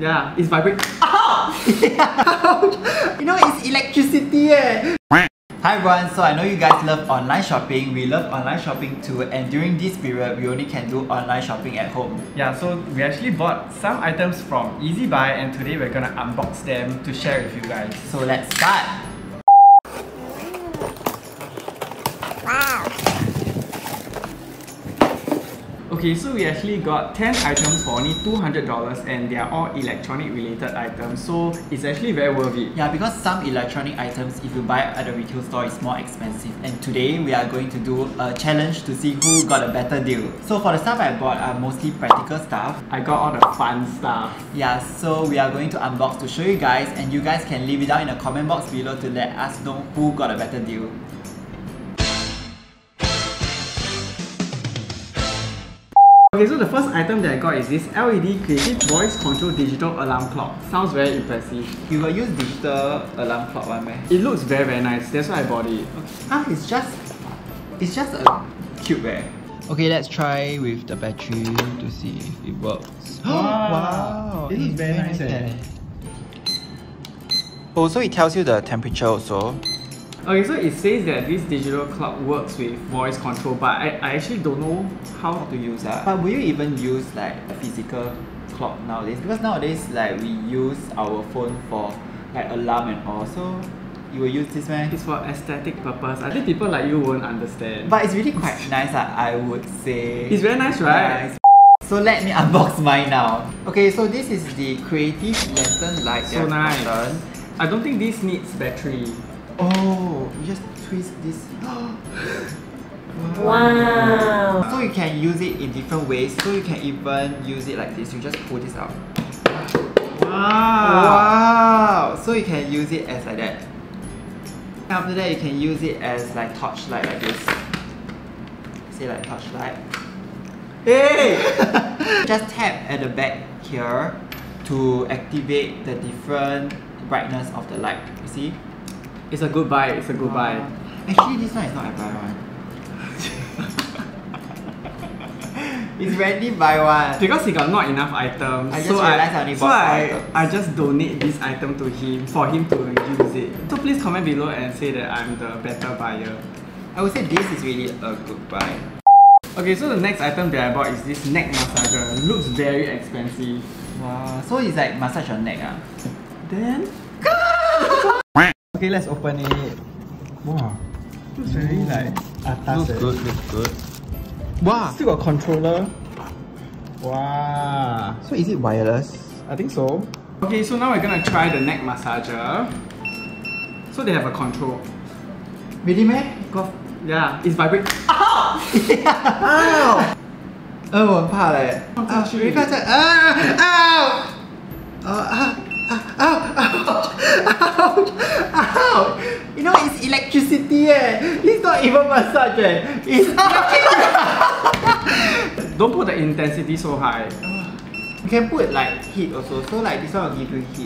Yeah, it's vibrating. You know, it's electricity eh. Hi everyone, so I know you guys love online shopping. We love online shopping too, and during this period, we only can do online shopping at home. Yeah, so we actually bought some items from EasyBuy and today we're gonna unbox them to share with you guys. So let's start! Wow! Okay, so we actually got 10 items for only $200 and they are all electronic related items, so it's actually very worth it. Yeah, because some electronic items, if you buy at a retail store, it's more expensive. And today, we are going to do a challenge to see who got a better deal. So for the stuff I bought are mostly practical stuff. I got all the fun stuff. Yeah, so we are going to unbox to show you guys, and you guys can leave it down in the comment box below to let us know who got a better deal. Okay, so the first item that I got is this LED Creative Voice Control Digital Alarm Clock. Sounds very impressive. You will use digital alarm clock one, man. It looks very nice, that's why I bought it. Ah, it's just a cube eh. Okay, let's try with the battery to see if it works. Wow! It looks very nice eh. Also, it tells you the temperature also. Okay, so it says that this digital clock works with voice control, but I actually don't know how To use that. But will you even use like a physical clock nowadays? Because nowadays like we use our phone for like alarm and all. So you will use this man. It's for aesthetic purpose. I think people like you won't understand. But it's really quite nice, I would say. It's very nice, right? Yeah, so let me unbox mine now. Okay, so this is the Creative Lantern light. So nice. I don't think this needs battery. Oh, you just twist this. Wow! So you can use it in different ways. So you can even use it like this. You just pull this out. Wow! Wow! So you can use it as like that. After that, you can use it as like torchlight like this. Say like torchlight. Hey! Just tap at the back here to activate the different brightness of the light. You see? It's a good buy. It's a good buy. Actually, this one is not a buy one. It's Randy buy one. Because he got not enough items, I just realized I only bought 4 items. I just donate this item to him for him to use it. So please comment below and say that I'm the better buyer. I would say this is really a good buy. Okay, so the next item that I bought is this neck massager. Looks very expensive. Wow, so it's like massage your neck ah. Then Okay, let's open it. wow, looks very like atas. Looks good. Wow, still got controller. Wow, So is it wireless? I think so. Okay, so now we're gonna try the neck massager. So they have a control. Really man? Yeah, it's vibrating. Ow! 我很怕嘞。啊，没看在Ow! You know, it's electricity eh. It's not even massage eh. It's Don't put the intensity so high. You can put like heat also. So like this one will give you heat.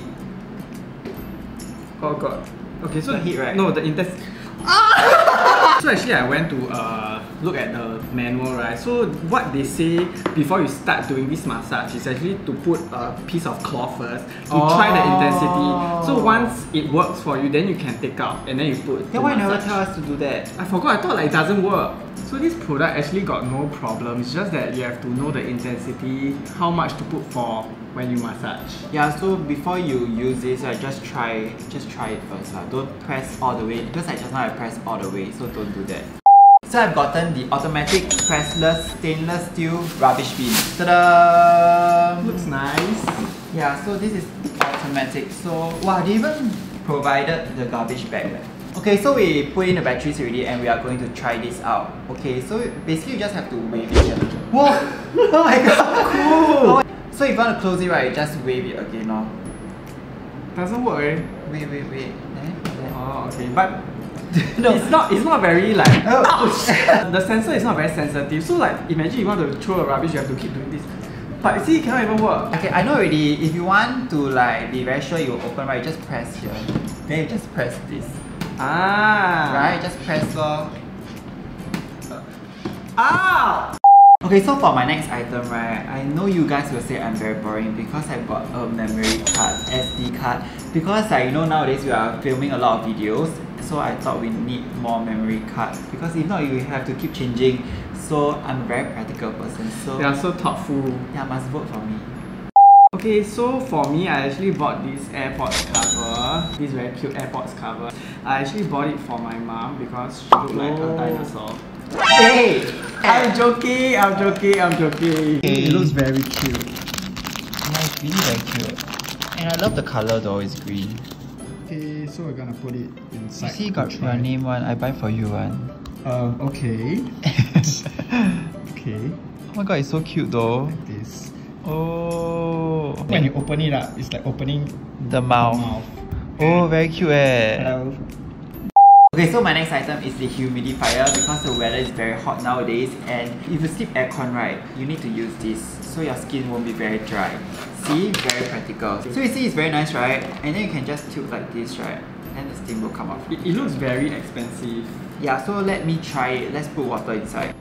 Oh god. Okay, so The heat, right? No, the intensity. So actually I went to look at the manual, right? So what they say before you start doing this massage is actually to put a piece of cloth first to try the intensity. So once it works for you, then you can take out and then you put. Then why you never tell us to do that? I forgot, I thought like it doesn't work. So this product actually got no problem. It's just that you have to know the intensity, how much to put for when you massage. Yeah, so before you use this, just try it first. Don't press all the way, because like just now I pressed all the way, so don't do that. So I've gotten the automatic pressless stainless steel rubbish bin. Ta-da! Looks nice. Yeah, so this is automatic. So wow, they even provided the garbage bag. Okay, so we put in the batteries already and we are going to try this out. Okay, so basically you just have to wave it here. Whoa! Oh my god! Cool! So if you want to close it right, just wave it again now. Doesn't work eh? Wait. Oh, okay, but No. it's not very like Ouch! the sensor is not very sensitive. So like imagine you want to throw a rubbish, you have to keep doing this. But see, it cannot even work. Okay, I know already. If you want to like be very sure you will open right, just press here. Then you just press this. Ah. Right? Just press lor. Ow! Okay, so for my next item, right, I know you guys will say I'm very boring because I got a memory card, SD card. Because you know nowadays we are filming a lot of videos, so I thought we need more memory card because if not you have to keep changing. So I'm a very practical person. So They are so thoughtful. yeah, must vote for me. Okay, so for me, I actually bought this AirPods cover. This very cute AirPods cover. I actually bought it for my mom because she looked like a dinosaur. Hey! I'm joking, I'm joking, I'm joking. Hey. It looks very cute. Yeah, it's really very cute. And I love the color though, it's green. Okay, so we're gonna put it inside. You see, got your name one, I buy for you one. Okay. Okay. Oh my god, it's so cute though. Like this. Oh. When you open it up, it's like opening The mouth. Oh, very cute Hello. Okay, so my next item is the humidifier because the weather is very hot nowadays and if you sleep aircon, right, you need to use this so your skin won't be very dry. See? Very practical. So you see it's very nice, right? And then you can just tilt like this, right? And the steam will come off. It looks very expensive. Yeah, so let me try it. Let's put water inside.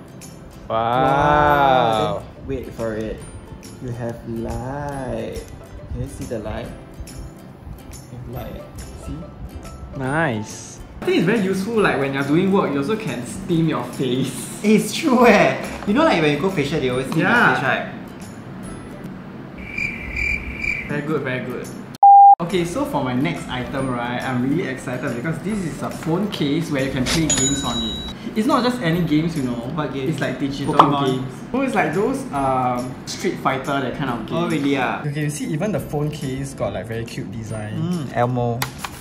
Wow. Wait for it. You have light. Can you see the light? You have light. See? Nice. I think it's very useful, like when you're doing work, you also can steam your face. It's true eh. You know like when you go facial, they always see the Yeah. face, right? Very good, very good. Okay, so for my next item, right, I'm really excited because this is a phone case where you can play games on it. It's not just any games, you know. What games? It's like digital Pokemon? games. So it's like those Street Fighter, that kind of game. Oh really ah? Okay, you see even the phone case got like very cute design. Elmo.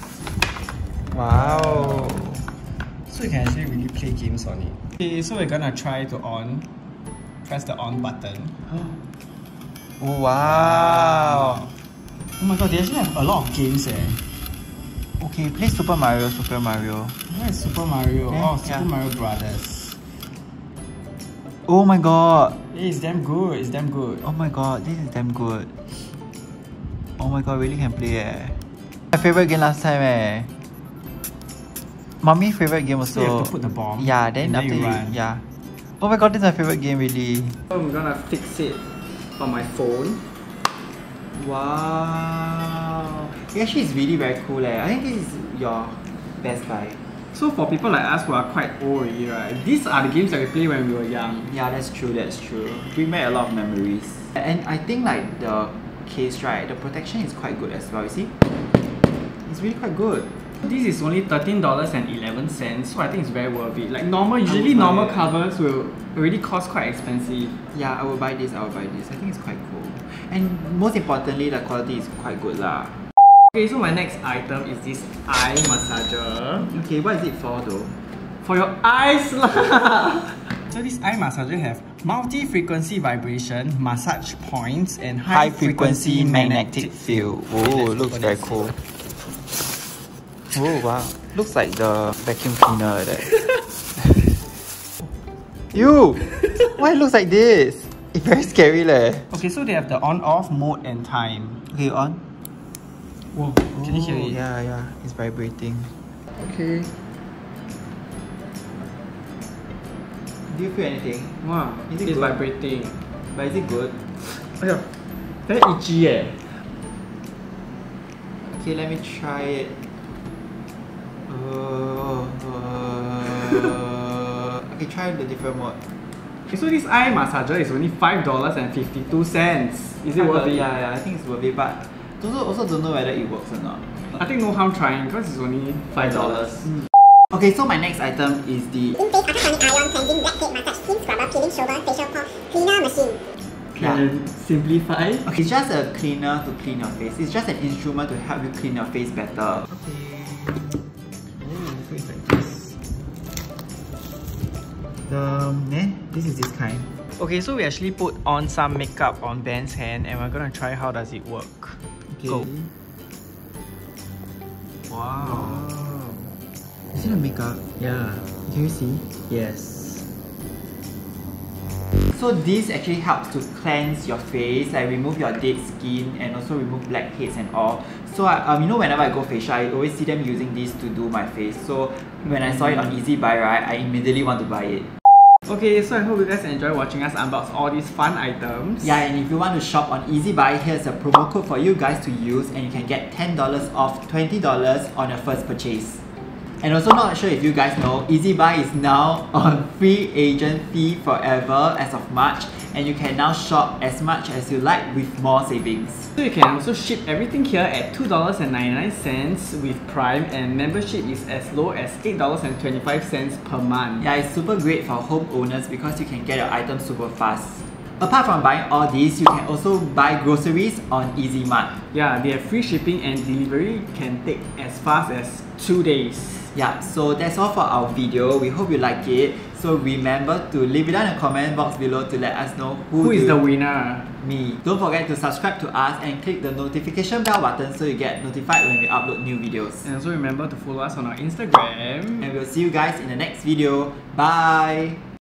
Wow. So you can actually really play games on it. Okay, so we're gonna try to press the on button. Oh, wow. Oh my god, they actually have a lot of games eh. Okay, play Super Mario, Super Mario. Where is Super Mario? Yeah, Oh, Super yeah. Mario Brothers. Oh my god. It's damn good, it's damn good. Oh my god, this is damn good. Oh my god, really can play eh. My favorite game last time eh. Mommy favorite game also. So you have to put the bomb. Yeah, then and after you you, run. yeah. Oh my god, this is my favorite game really. So I'm gonna fix it on my phone. Wow. Actually, it's really very cool eh. I think this is your best buy. So for people like us who are quite old already, right, these are the games that we played when we were young. Yeah, that's true, that's true. We made a lot of memories. And I think like the case, right, the protection is quite good as well, you see? It's really quite good. This is only $13.11, so I think it's very worth it. Like usually buy normal it. covers will already cost quite expensive. Yeah, I will buy this, I will buy this. I think it's quite cool. And most importantly, the quality is quite good lah. Okay, so my next item is this eye massager. Okay, what is it for though? For your eyes lah! So this eye massager have multi-frequency vibration, massage points, and high-frequency magnetic field. Oh, looks very cool. Oh wow, looks like the vacuum cleaner like that. Ew! Why it looks like this? It's very scary leh. Okay, so they have the on-off mode and time. Okay, on. Whoa, can you hear it? Yeah, yeah, it's vibrating. Okay. Do you feel anything? Wow, Is it it's good? vibrating. But is it good? Oh yeah, very itchy eh. Okay, let me try it. Okay, try the different mode. Okay, so this eye massager is only $5.52. Is it worth it? Yeah, yeah, I think it's worth it, but also don't know whether it works or not. I think no harm trying because it's only $5. Okay, so my next item is the In-face ultrasonic ion cleansing blackhead massage skin scrubber peeling shoulder facial pore cleaner machine. Can simplify? Okay, it's just a cleaner to clean your face. It's just an instrument to help you clean your face better. Okay. Oh, so it's like this. This is this kind. Okay, so we actually put on some makeup on Ben's hand and we're gonna try how does it work. Okay. Go. Wow. Is it a makeup? Yeah. Can you see? Yes. So this actually helps to cleanse your face, like remove your dead skin and also remove blackheads and all. So you know, whenever I go facial, I always see them using this to do my face. So when I saw it on Easy Buy, right, I immediately want to buy it. Okay, so I hope you guys enjoy watching us unbox all these fun items. Yeah, and if you want to shop on EasyBuy, here's a promo code for you guys to use and you can get $10 off $20 on your first purchase. And also not sure if you guys know, EasyBuy is now on free agent fee forever as of March, and you can now shop as much as you like with more savings. So you can also ship everything here at $2.99 with Prime, and membership is as low as $8.25 per month. Yeah, it's super great for homeowners because you can get your items super fast. Apart from buying all these, you can also buy groceries on EasyMart. Yeah, they have free shipping and delivery can take as fast as 2 days. Yeah, so that's all for our video. We hope you like it. So remember to leave it down in the comment box below to let us know Who is the winner? Me. Don't forget to subscribe to us and click the notification bell button so you get notified when we upload new videos. And also remember to follow us on our Instagram. And we'll see you guys in the next video. Bye!